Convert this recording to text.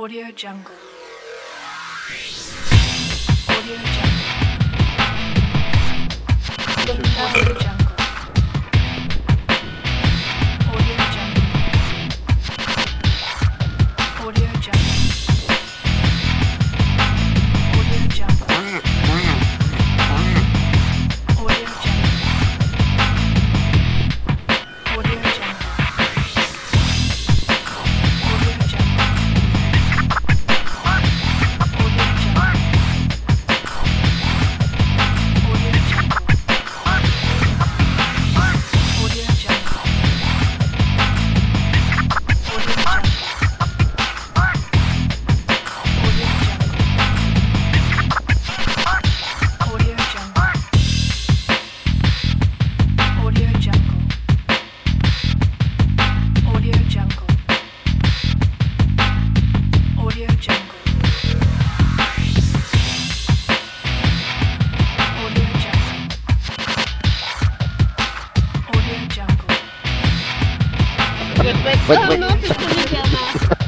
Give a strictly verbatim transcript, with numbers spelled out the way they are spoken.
Audio Jungle. Audio Jungle. Audio Jungle. Audio Jungle. Audio Jungle. Audio Jungle. Audio Jungle. Audio Jungle. Wait, wait.